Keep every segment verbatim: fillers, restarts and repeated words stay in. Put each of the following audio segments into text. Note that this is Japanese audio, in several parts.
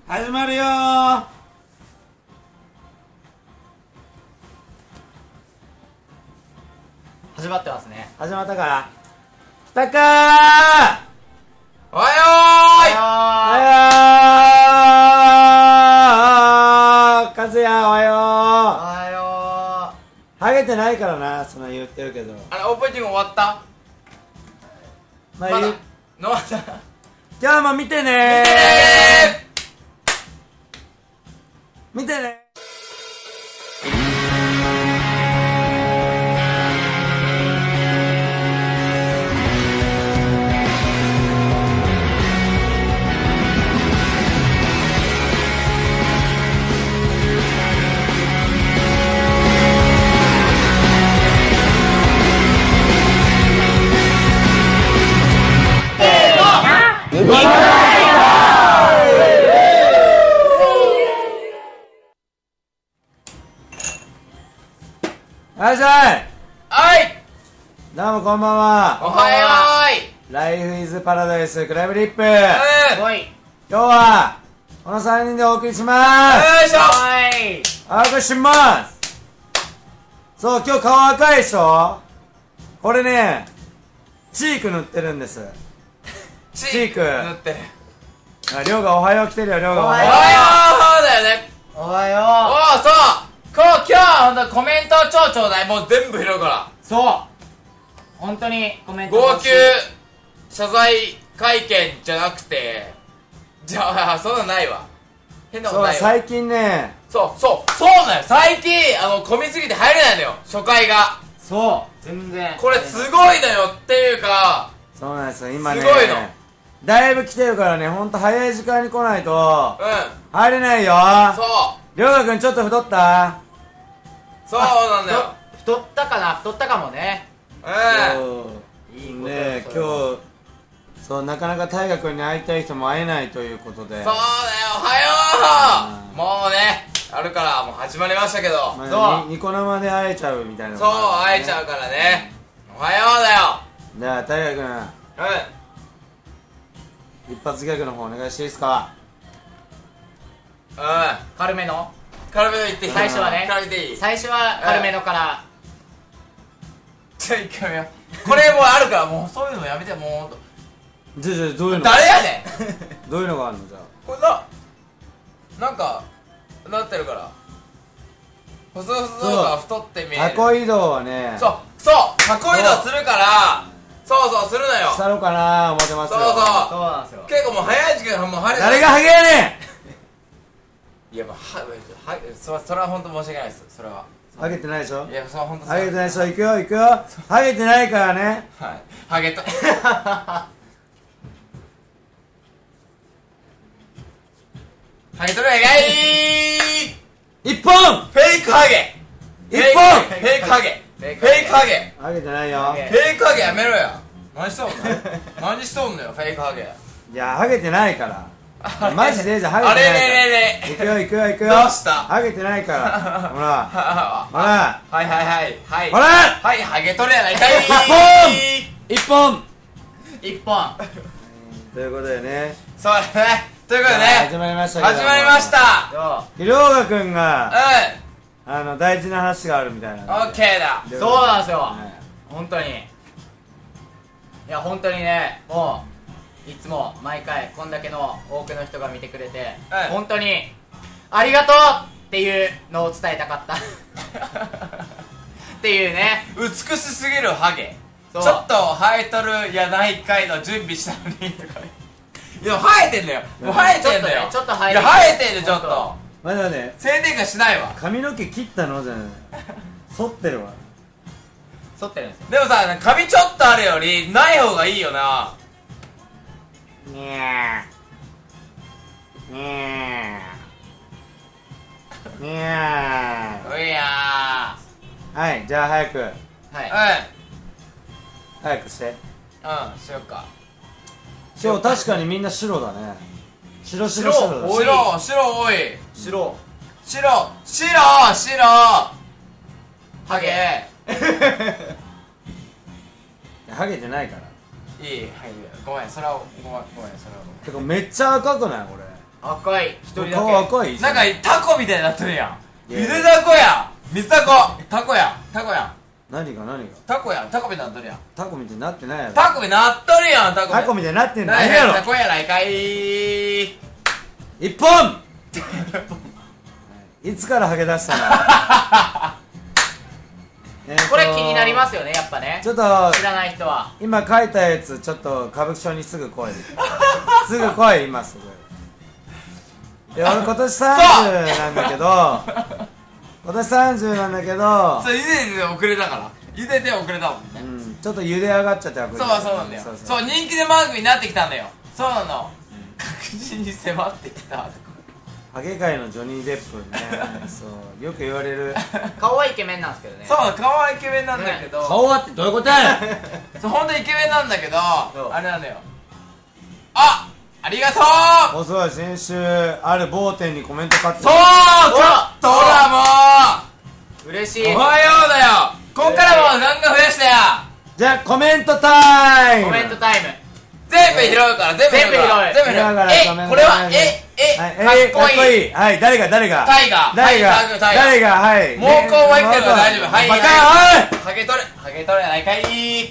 始まるよー。 始まってますね。 始まったから来たかー。 おはよーい。 おはよー。かずやおはよおー。 はよハゲてないからな、そんな言ってるけど。 あれオープニング終わった？ まあ、 まだ言うのまだ今日も見てねー。見てね。はいしょい。 はいどうもこんばんは。 おはよーい。 ライフイズパラダイスクライブリップ。 うー。おい。 今日はこのさんにんでお送りしまんよいしょ。 おい。 す。お送りします。そう、今日顔赤いでしょ。これね、チーク塗ってるんです。 チチーク塗ってる。 あ、りょうがおはよう来てるよ。りょうがおはよおはようだよね。 おはよおお、そうこう今日はほんとコメント超ちょうだい。もう全部拾うかう。そう。本当にコメントら。号欲しい泣謝罪会見じゃなくて、じゃあそんなのないわ。変う。 なことないわ。 そう、最近ね、 そうそうそうだよ。最近あの混みすぎて入れないのよ、初回が。 そう。全然。 これすごいのよっていうか、 そうなんですよ、今ね。 すごいのだいぶ来てるからね、ほんと早い時間に来ないと、 うん入れないよ。 そうりょうがくんちょっと太ったそうなんだよ。 太ったかな、太ったかもね。 うんいいことねえ、 それは今日、そう、なかなか大河君に会いたい人も会えないということで。 そうだよ、おはよう。もうね、あるからもう始まりましたけど、 まあそうにニコ生で会えちゃうみたいなのそうもある会えちゃうからね。おはようだよ。 じゃあ、大河うん君、一発ギャグの方お願いしていいですか。 うん軽めの。 軽めの言っていい？ 最初はね軽めでいい？ 最初は軽めのから。 じゃあ一回目よ。これもうあるから、もうそういうのやめて。もうほんとじゃあ、じゃあどういうの誰やねん。 どういうのがあるのじゃあ。 これな、なんかなってるから細々が太って見える。 タコ移動はね、 そうそうタコ移動するから、そうそうするのよ。 したろかなー思ってますよ。 そうそうそうなんですよ。 結構もう早い時間、もう晴れ誰がハゲやねいやもうははそそれは本当申し訳ないです。それはん。ハゲてないでしょ。 いやそれは本当ハゲてないでしょ。行くよ行くよ。ハゲてないからね。 はいハゲとハゲとるやがい。 一本フェイクハゲ。 一本フェイクハゲ。フェイフェイクハゲクハゲ。 ハゲてないよ。 ハゲフェイクハゲやめろや。何しとんの何しとんのよフェイクハゲ。 いや、ハゲてないからマジでじゃハゲあれてないから。 れれれ行くよ行くよ行くよ。 どうしたハゲてないからほらはほらはいはいはいはいほらはいハゲとるやないかい。 一本一本。 ということでね、 そうだね。ということでね、 始まりましたけども始まりました。 そりょうがくんがうあの大事な話があるみたいなんんで。 オッケーだ。 う。そうなんですよ。 はい本当に。いや本当にね、もういつも毎回こんだけの多くの人が見てくれて、 はい本当にありがとうっていうのを伝えたかったっていうね。 美しすぎるハゲ。ちょそうっと生えとるやないかいの準備したのにとか。いや生えてんだよ。もう生えてんだよ。 ちょっとねちょっと生えいてるや生えてんだよちょっほんと。 まだね、 静電化しないわ。 髪の毛切ったのじゃない剃ってるわ。 剃ってるんですよ。 でもさ、髪ちょっとあるよりない方がいいよな。 にゃーにゃーにゃういやー。はい、じゃあ早くはい。 ー。 早くして。 うんうんしよっか。 今日確かにみんな白だね。白白白白だ多い白白多い。 白。 白白白ハゲ。 ハゲてないから。 いいはいごめんそれはごめんごめんそれはごめん。 てかめっちゃ赤くないこれ。 赤い一人だけ。 顔赤いなんかタコみたいになってるやん。 いやゆでタコやん。水タコ。タコやん。タコやん。 何が何がタコやん。タコみたいになってるやん。 タコみたいになってないやろ。 タコになっとるやん。タコ。 タコみたいになってんなないやろ。 タコやないかい。 一本いつからハゲ出したのえーとこれ気になりますよね、やっぱね。 ちょっと知らない人は。 今書いたやつちょっと歌舞伎町にすぐ来いすぐ来い今すぐ。で俺今年さんじゅうなんだけど今年さんじゅうなんだけど、 そう、ゆでて遅れたから。ゆでて遅れたもんね。 うん、ちょっと茹で上がっちゃってそうそうなんだよ。そう、人気でマークになってきたんだよ。そうなの。確実に迫ってきた。 ハゲ界のジョニー・デップねそうよく言われる。 顔はイケメンなんですけどね。 そう、顔はイケメンなんだけど。 顔はってどういうことやねんそう、ほんとイケメンなんだけど、 そうあれなんだよ。あ、ありがとう。 おそうだ先週ある某店にコメント買ってそう、ちょっとほらも嬉しい。 うおはようだよ。こっからもうガンガン増やしてや。 じゃあコメントタイム。 コメントタイム。 全部拾うから、全部拾うから。全部拾うから。え、これは、え、え、かっこいい。 はい誰が誰がタイガー。 誰がタイガー。 誰がはい毛根は生きてるから大丈夫。はいバカはいハゲ取れハゲ取れやないかい。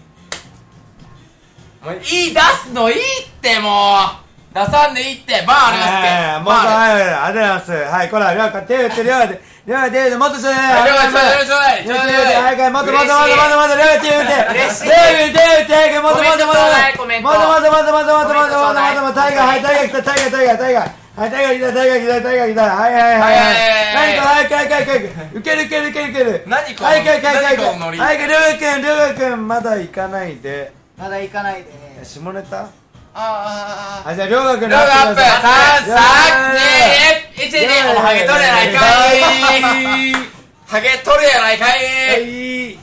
もういい、出すのいいってもう出さんでいいってバーありますってもうはいありがとうございますはいこらりょうか手打ってりょうでりょうでもっとちょうだいりょうがちょうだいちょうだいちょうだいはいはいもっともっともっともっともっとりょう手打って嬉しい手打って手打ってもっともっともっとコメントもっともっともっともっともっともっともっともっともっとタイガーはいタイガー来たタイガータイガータイガーはいタイガー来たタイガー来たタイガー来たはいはいはいはいはいはいはいはいウケるウケるウケるウケる何このはいはいはいはい何このノリはいりょうくんりょうくんまだ行かないでまだ行かないで。 下ネタああじゃありょうがくんーローアップさん、さん、に、いち、にお前ハゲ取れやないかいハゲ取れやないかいい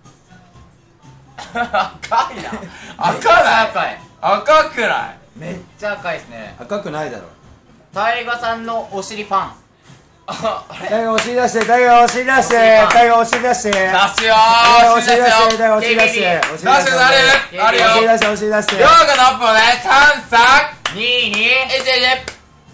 赤いな赤ない赤い。 赤くないめっちゃ赤いですね。 赤くないだろタイガさんのお尻パン。 あ、あれタイガーお尻出してタイガーお尻出してタイガーお尻出して出すよーお尻出してタイガーお尻出して出すよあるあるよお尻出してお尻出して量がのアップをねさん、さん、 に、に。 いち、いち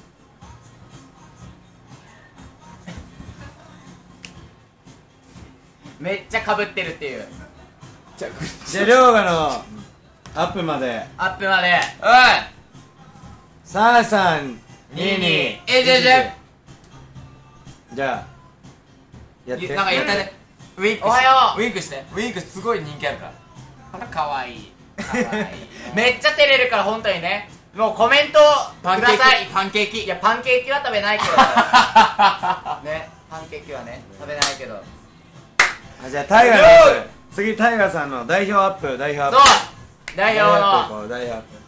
めっちゃ被ってるっていう。 じゃありょうがのアップまでアップまで。 おさんさんににいいち、いちじゃあやってなんか言ったねウインクしておはようウインクしてウインクすごい人気あるからかわいいかわいいめっちゃ照れるから本当にね。もうコメントパンケーください。 キパンケーキいやパンケーキは食べないけどね、パンケーキはね食べないけど。 あじゃあタイガーのアップ次タイガーさんの代表アップ代表アッそうプ代表のの代表アップ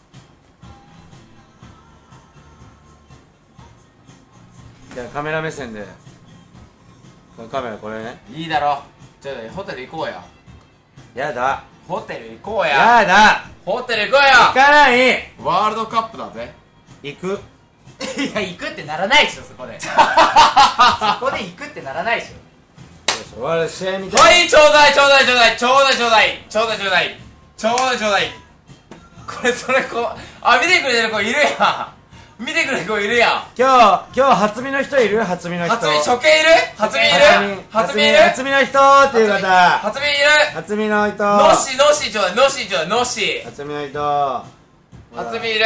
じゃあカメラ目線でこのカメラこれねいいだろちょっとホテル行こうややだホテル行こうややだホテル行こ行うかないやワールドカップだぜ行くいや行くってならないでしょそこでそこで行くってならないでしょ。 終わる試合みたいはいちょうだいちょうだいちょうだいちょうだいちょうだいちょうだいちょうだいちょうだいちょうだいこれそれこうあ見てくれてる子いるやん見てくれる子いるやん今日今日初見の人いる初見の人初見初見いる初見いる初見いる初見の人っていう方初見いる初見の人のしのしちょうだいのしちょうだいのし初見の人初見いる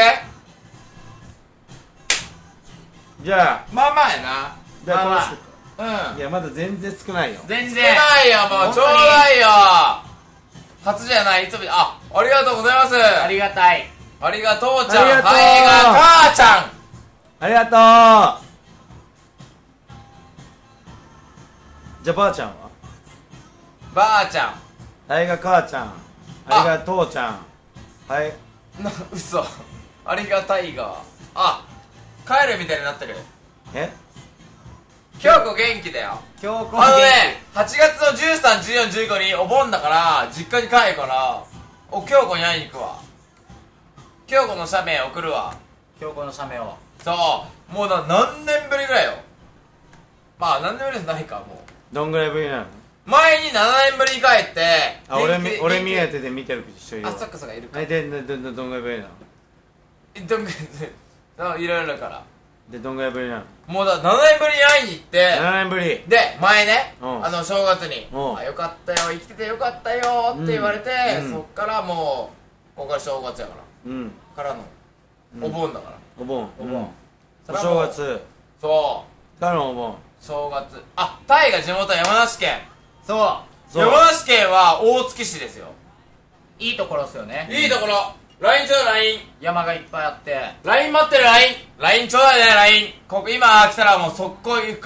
じゃあまあまあやなじゃあこまあまの人あうんいやまだ全然少ないよ少全然ないよもうちょうだいよ初じゃないいつもあありがとうございますありがたい。 ありがとうちゃんありがとうはいが母ちゃんありがとうじゃあばあちゃんはばあちゃんあれが母ちゃんあれが父ちゃんはいな嘘ありがたいがあ帰るみたいになってるえ京子元気だよ強行あのねはちがつのじゅうさん、じゅうよん、じゅうごにお盆だから実家に帰るからお京子に会いに行くわ京子の写メ送るわ強行の写メを。 そうもうな何年ぶりぐらいよまあ何年ぶりじゃないかもうどんぐらいぶりなの前にななねんぶりに帰ってあ俺み元気俺目当元てで見てる人い気るわあそっかそっかいるかえでどどどどんぐらいぶりなのどんぐらいそういろいろからでどんぐらいぶりなの？ もうだななねんぶりに会いに行ってななねんぶり。 で前ねうんあの正月にうんあよかったよ生きててよかったよって言われて、 うんそっからもうここから正月やかうんらからのうんお盆だから、 お盆お盆、 うんおそれはもう正月そうからのお盆。 正月あタイが地元山梨県そそう山梨県は大月市ですよういいところっすよね。 いいところ ライン ちょうだい ライン山がいっぱいあって。 ライン 待ってる ライン ライン ちょうだいね ライン ここ今来たらもう速攻行く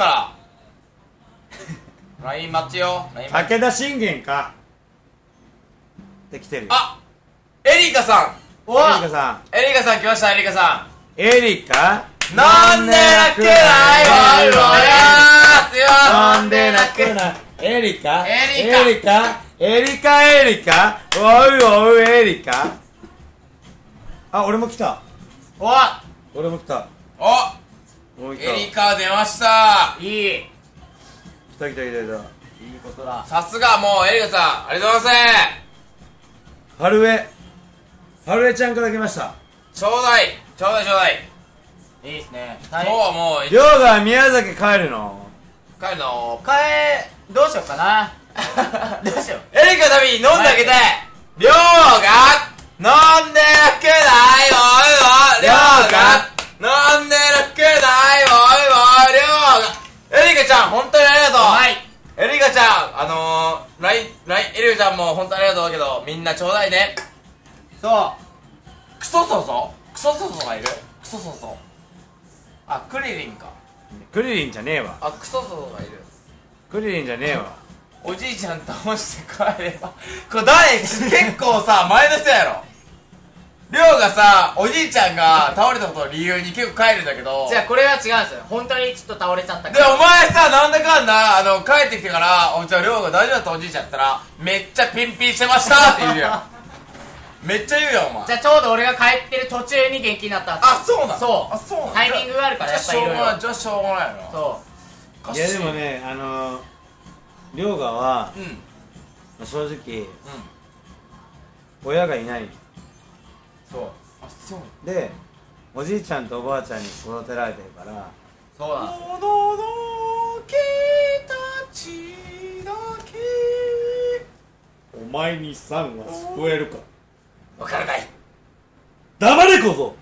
からライン 待ちよ ライン 待ち武田信玄かできてるよ。 あエリカさんエリカさん。 エリカさん来ましたエリカさエリカんなんで泣けないわよなんで泣けないエリカエリカエリカエリカエリカおうおうエリカ。あ、俺も来た。 お俺も来た。 おもう来た。 エリカ出ましたいい。いい来た来た来た来た。 ことだ。 さすがもうエリカさんありがとうございます春江春江ちゃんから来ました。 ちょうだいちょうだいちょうだいいいっすね。 今日はもうりょうが宮崎帰るの？ 帰るのかえどうしようかな。どうしよう。 エリカのために飲んであげてりょうが飲んでなくないおいおいりょうが飲んでなくないおいおいりょうがエリカちゃん本当にありがとうはいエリカちゃんあのー、ラインラインエリカちゃんも本当にありがとうだけどみんなちょうだいねそクソソソクソソソがいるクソソソあクリリンかクリリンじゃねえわ。 あクソソソがいるクリリンじゃねえわ。 おじいちゃん倒して帰ればこれ誰結構さ前の人やろりょうがさおじいちゃんが倒れたことを理由に結構帰るんだけどう。じゃあこれは違うんですよ。本当にちょっと倒れちゃったでお前さなんだかんだあの帰ってきてからおじゃありょうが大丈夫だったおじいちゃんやったらめっちゃピンピンしてましたって言うやんめっちゃ言うやんお前じゃあちょうど俺が帰ってる途中に元気になった。 あそうなのそうあそうなのタイミングがあるからやっぱいろいろ。 じゃあしょうがないじゃあしょうがないなそいやでもね、あのー、りょうがはうんうん正直親がいないそうあそうでおじいちゃんとおばあちゃんに育てられてるから。 そうなんですよ。 おののけたちだけお前にさんは聞こえるか？ わからない黙れ小僧。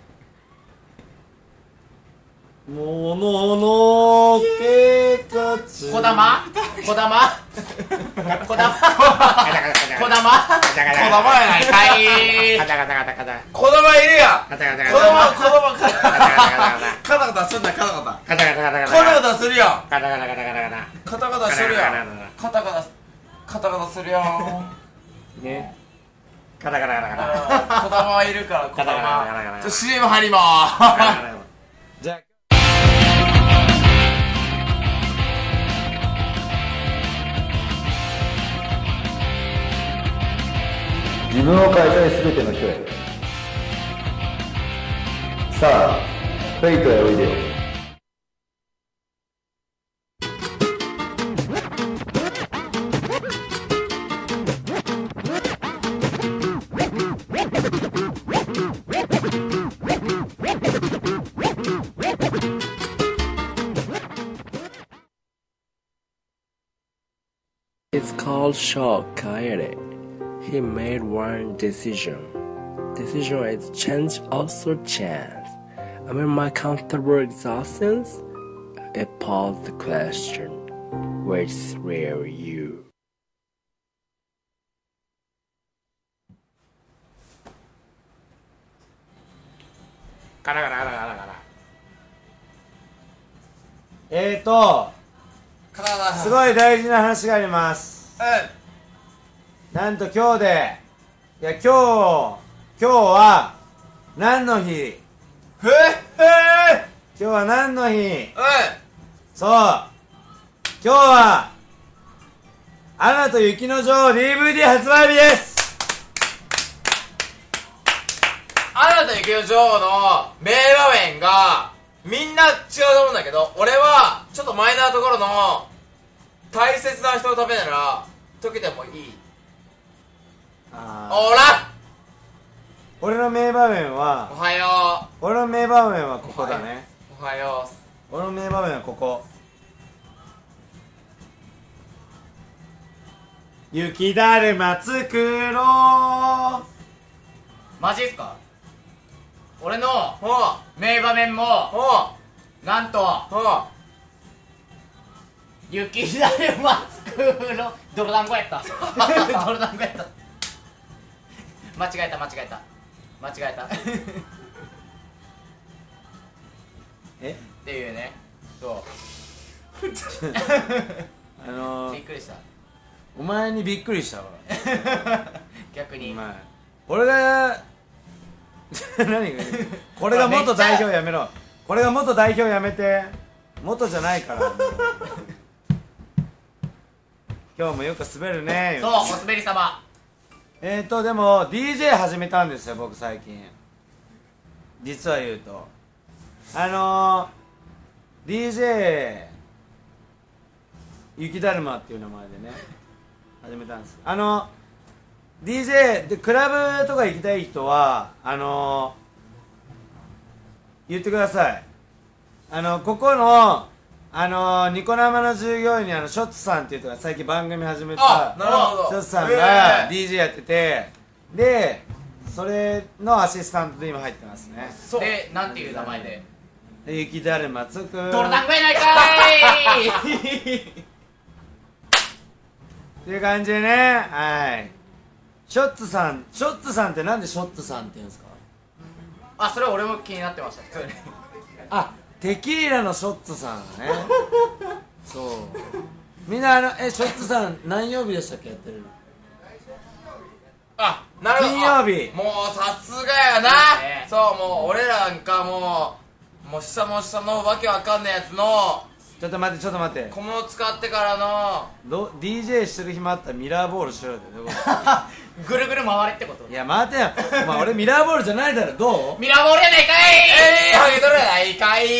もののけたち。 こだまこだまこだまこだま子供やないかいカタカタカタカタ子供いるやんカタカタ子供子供カタカタカタカタカタすんなカタカタカタカタカタカタカタカタするやんカタカタカタカタカタカタカタするやんカタカタカタカタするやんねカタカタカタカタ子供はいるから子供カタカタカタカタちょ シーエム 入りまーすじゃあ自分を変えたいすべての人へ。さあ、フェイトへおいでよ。 It's called Shaw Kaede. He made one decision. Decision is change also chance. Amid my comfortable exhaustions, I pose the question, where's where you? カタカタカタカタカタえーとカタカタすごい大事な話があります。 うなんと今日でいや今日今日は何の日？ んへえへ今日は何の日？ えそう今日はアナと雪の女王 ディーブイディー 発売日です。 アナと雪の女王の名場面がみんな違うと思うんだけど俺はちょっとマイナーなところの大切な人のためなら解けてもいいあおら俺の名場面おははよ俺の名場面はここだね。 うおはよ俺の名場面はここ。雪だるま作ろう。 マジっすか？俺のうほ名場面うもほなんとうほう雪だるま作ろう。泥団子やった泥団子やった間違えた間違えた間違えたっえていうね。そあのーうびっくりしたお前にびっくりしたわ。 逆に。 お前俺が何がこれが元代表やめろ。これが元代表やめて。元じゃないから今日もよく滑るね。 そう、お滑り様。 えーとでも ディージェー 始めたんですよ僕最近。実は言うとあのー、ディージェー 雪だるまっていう名前でね始めたんです。あの ディージェー でクラブとか行きたい人はあのー、言ってください。あのここのあのー、ニコ生の従業員にあのショッツさんっていう人が最近番組始めたあなるほどショッツさんえがーディージェー やってて、でそれのアシスタントで今入ってますね。 そうで、なんていう名前で。 で雪だるまつく泥団子やないかーいっていう感じでね。はい。ショッツさん、ショッツさんってなんでショッツさんって言うんですか？ あ、それ俺も気になってました普通に。 あ、テキーラのショッツさんね。そうみんなあのえショッツさん何曜日でしたっけやってるの？ あなるほど。 金曜日。 もうさすがやな、 ねそうもう俺らなんかもうもう下も下のわけわかんないやつのちょっと待ってちょっと待って小物使ってからのど ディージェー してる暇あったらミラーボールしろよってどういうこぐるぐる回れってことと？いや待てよお前俺ミラーボールじゃないだろ。どう？ ミラーボールやないかえー、ハゲとるやないかい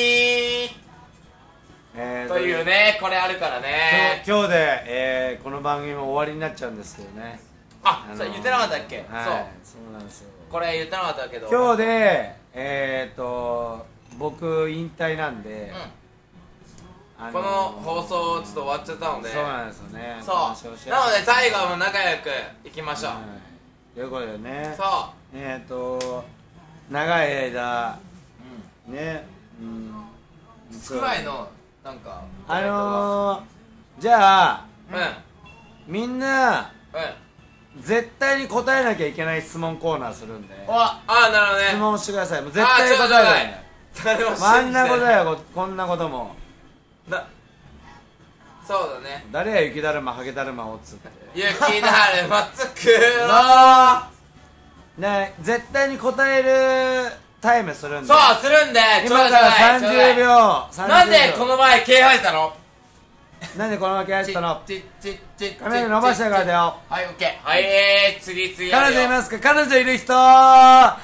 えーというねこれあるからね。 今日今日で、えー、この番組も終わりになっちゃうんですけどね。 あ、 あのーそれ言ってなかったっけ、 はい、 そうそうなんですよ。 これ言ってなかったけど今日でえー、っと僕引退なんで、あうん、この放送ちょっと終わっちゃったのでそうなんですよね。 そう話をしなので最後も仲良くいきましょう、 はいということでね。 そうえー、っと長い間ねうん少ないのなんかあのー、じゃあうんうんみんな絶対に答えなきゃいけない質問コーナーするんでおああなるほどね質問してください。もう絶対に答えないで。 誰も信じてあんなことやここんなこともだそうだね誰や雪だるまハゲだるまをつって雪だるまつくろね絶対に答えるタイムするんで。 そうするんでちょうだい今からさんじゅうちょうだいびょうさんじゅうびょうなんでこの前毛生えたのなんでこのまま消したの？ ちちちち髪の毛伸ばしてからだよ。 はいオッケーはいえー、次次やるよ彼女いますか？彼女いる人は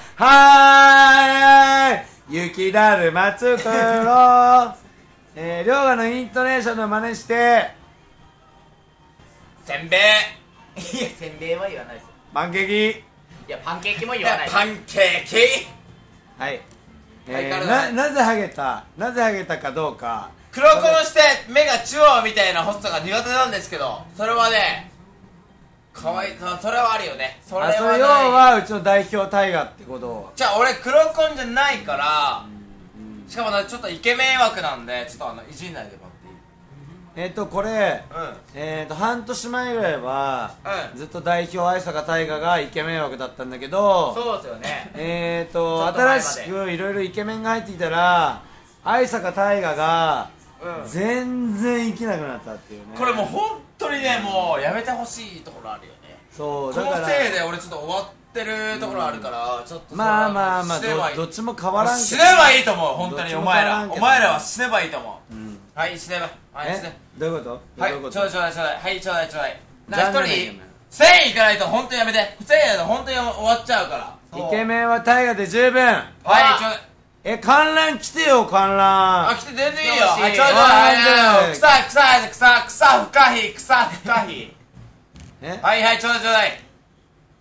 ーい雪だるまつくろえー、りょうがのイントネーションの真似してせんべいいや、せんべいは言わないですよ。 パンケーキ。 いや、パンケーキも言わないです。 パンケーキはいえー、 はい彼女ななぜハゲたなぜハゲたかどうか黒子のして目が中央みたいな細さが苦手なんですけどそれはねかわいいそれはあるよねそれはないあそれ要はうちの代表タイガってことをじゃあ俺黒子じゃないからしかもねちょっとイケメン枠なんでちょっとあのいじんないでもらっていいえっとこれうんえっと半年前ぐらいはうんずっと代表愛坂大河がイケメン枠だったんだけどそうですよね。 えっとちょっと前まで新しくいろいろイケメンが入ってきたら愛坂大河がうん全然生きなくなったっていうね。 これもう本当にねもうやめてほしいところあるよねそうこのだからせいで俺ちょっと終わってるところあるからちょっとそれはまあまあまあ死ねばいいどどっちも変わらんけど死ねばいいと思う本当にお前らどっちも変わらんけどお前らは死ねばいいと思ううんはい死ねばはい死ねえどういうことはいどういうことちょうだいちょうだいちょうだいはいちょうだいちょうだいじゃあな一人なんだっけお前せんえんいかないと本当にやめてせんえんだと本当に終わっちゃうからイケメンは大河で十分。 はいちょうだいえ観覧来てよ観覧。 あ来て全然いいよ来てほしいはいちょうだいなんで草草草草不可避草不可避えはいはいちょうだいちょうだい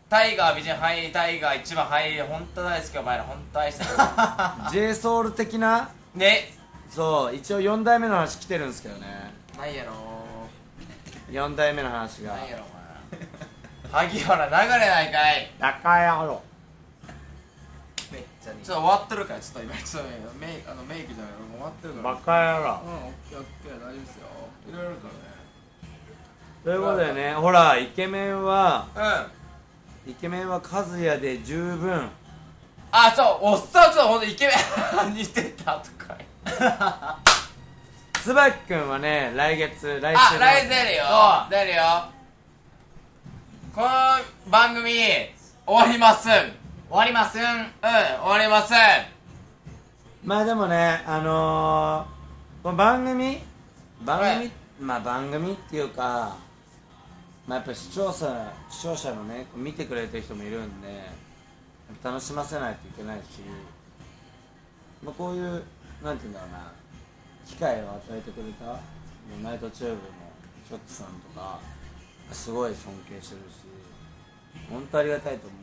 タイガー美人入り、タイガー一番入り、ほんと大好き、お前らほんと愛してる J ソウル的なね。 そう一応よんだいめの話来てるんですけどね。 ないやろよんだいめの話がないやろお前萩原流れないかい。 中野郎めっちゃ似ちょっと終わってるからちょっと今ちょっとメイあのメイクじゃない終わってるからバカ野郎。 うんオッケーオッケー大丈夫ですよいろいろあるからね。 ということでね、ほらイケメンはうんイケメンは和也で十分。 あ、そうおっさんちょっとほんとイケメン似てたとか椿くんはね来月来週あ、来月出るよ出るよ。この番組終わりますん。 終わりますん。 うん終わりますん。 まあでもねあのー、この番組番組、 はいまあ番組っていうかまあやっぱ視聴者視聴者のね見てくれてる人もいるんで楽しませないといけないし、まあ、こういうなんていうんだろうな機会を与えてくれたナイトチューブのショッツさんとかすごい尊敬してるし本当ありがたいと思って。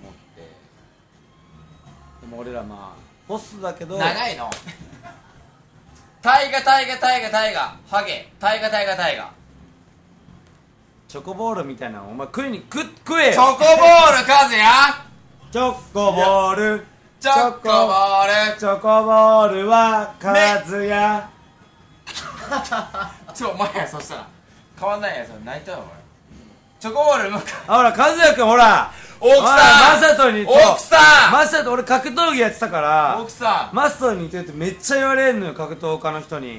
でも俺らまあホストだけど長いのタイガタイガタイガタイガハゲタイガタイガタイガチョコボールみたいなのお前食いに食食えよチョコボールカズヤチョコボールチョコボールチョコボールはカズヤちょお前やそしたら変わんないやそれ泣いたよお前チョコボール向かあほらカズヤくんほら奥さんマサトに奥さんマサト俺格闘技やってたから奥さんマサトに似てるってめっちゃ言われるのよ格闘家の人に。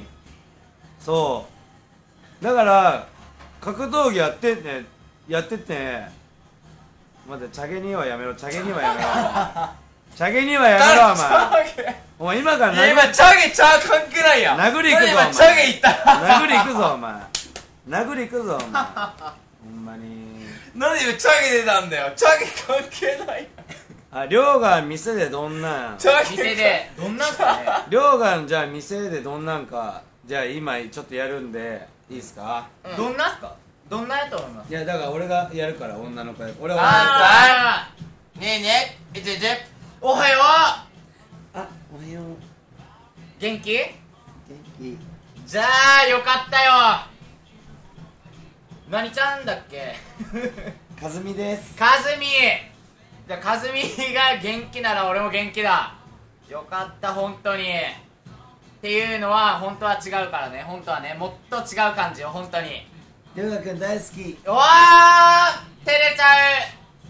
そうだから格闘技やってねやってて待ってチャゲにはやめろチャゲにはやめろチャゲにはやめろお前お前今からいや今チャゲチャー関係ないやん殴り行くぞ今チャゲいった殴り行くぞお前殴り行くぞお前ほんまになんで今チャゲ出たんだよチャゲ関係ないあ亮が店でどんなんチャゲ店でどんなんすかね。 亮がじゃあ店でどんなんかじゃあ今ちょっとやるんでいいっすか。 どんなんすか。どんなんやと思います。 いやだから俺がやるから女の子や俺はあねえねえいちいちーおはよう。 あおはよう元気。 元気じゃあよかったよ。何ちゃんだっけ。 かずみですかずみ。じゃあかずみが元気なら俺も元気だ。よかった本当に。っていうのは本当は違うからね。本当はねもっと違う感じよ本当に。 亮がくん大好きうわー照れちゃ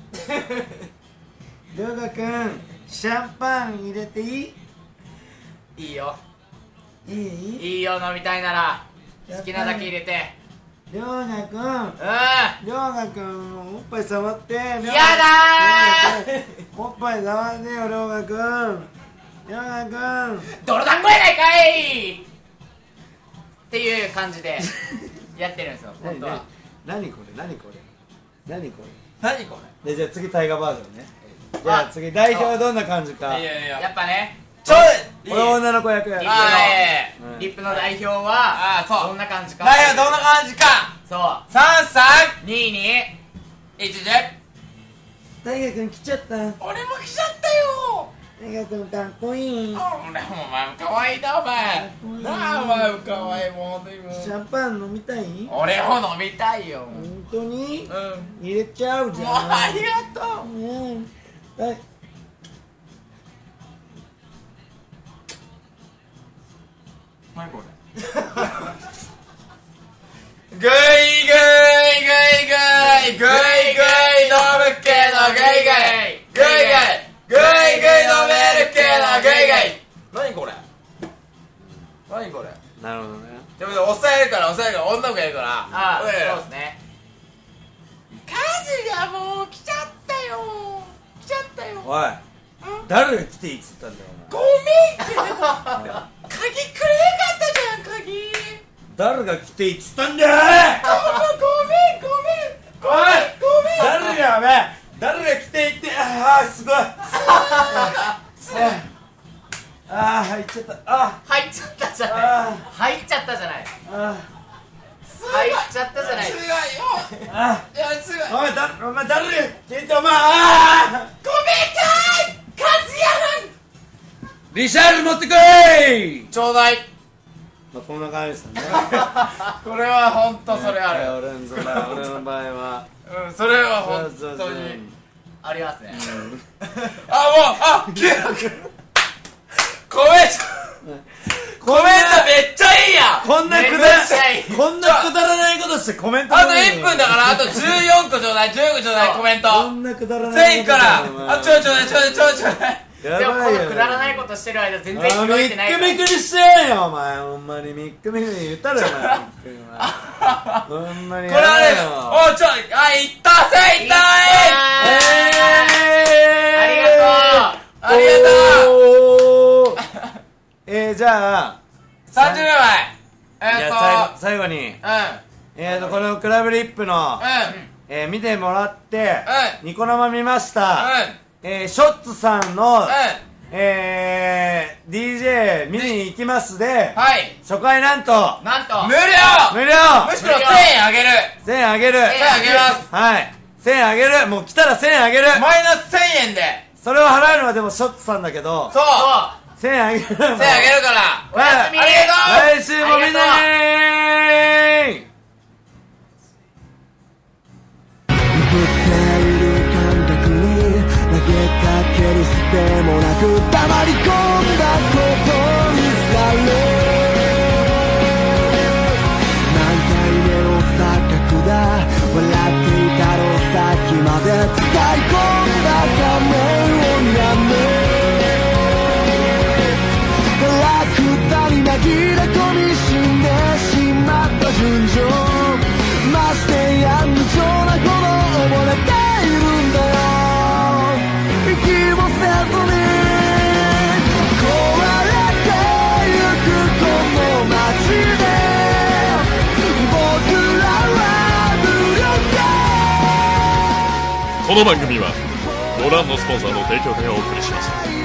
う。 亮がくんシャンパン入れていいいいよいいいいよ飲みたいなら好きなだけ入れて。 亮がくんうん亮がくんおっぱい触ってややだーおっぱい触ってよ亮がくん亮がくん泥団子やないかいっていう感じでやってるんですよ本当は。 何これ何これ何こ何これでじゃあ次タイガーバージョンね。じゃあ次代表はどんな感じかれいやいややっぱねちょい俺女の子役やるリップあのうんリップの代表はあーそうどんな感じか。 だよどんな感じかそうさんさにいにんいちいちタイガーくん来ちゃった俺も来ちゃったよタイガーくんかっこいい俺もお前も可愛いなお前なあお前も可愛いもん本当にもうシャンパン飲みたい俺も飲みたいよもう本当にうん入れちゃうじもうゃんありがとううんはい何これグイグイグイグイグイグイ飲むけどグイグイグイグイグイグイ飲めるけどグイグイ何これ何これなるほどねでも抑えるから抑えるから女の子やるからああおいそうですね。 数がもう来ちゃったよ来ちゃったよおい誰が来ていいっつったんだよごめんけど鍵くれなかったじゃん鍵誰が来ていいっつったんだよごめんごめんごめんごめん誰がお前誰が来ていってああすごいああ入っちゃったあ入っちゃったじゃないあ入っちゃったじゃないあ入っちちゃったじゃないすごいよあいやすごいお前だお前誰聞いてお前あごめんかいカズヤマンリシャール持ってこい。 ちょうだいまあこんな感じですよね。 これはほんとそれある俺の場合俺の場合はうんそれはほんそうそうそうとにありますねあもうあきゅコメントコメントめっちゃいいやんこんなくだめっちゃいいこんなくだらないことしてコメントあといっぷんだからあとじゅうよんこちょうだいじゅうこちょうだいコメントこんなくだらないせんからあちょいちょうだいちょうだいちょいちょうだいやでもこばいよのくだらないことしてる間全然あ拾えてないからミックミクにしてやよお前ほんまにミックミクに言ったらよお前ミックにほんまにこれあれおちょあいったせいったいありがとうありがとうおーえーじゃあさんじゅうびょうまえいやえーっと最後最後にうんえーとこのクラブリップのうんえー見てもらってうんニコ生見ましたうんえーショッツさんのうんえー ディージェー 見に行きますではい初回なんとなんと無料無料むしろせんえんあげるせんえんあげるせんえんあげますはいせんえんあげるもう来たらせんえんあげるマイナスせんえんでそれを払うのはでもショッツさんだけどそうせんえんあげるせんえんせんえんあげるからおやすみありがとう来週も見てねーぶっている感覚に投げかけるすでもなく黙り込んだことにされ何回目の錯覚だ笑っていたのさっきまで使い込んだ仮面をやめラクダに紛れ込み死んでしまった純情ましてや無情なほど溺れているんだよ息もせずに壊れてゆくこの街で僕らは無力この番組はご覧のスポンサーの提供でお送りします。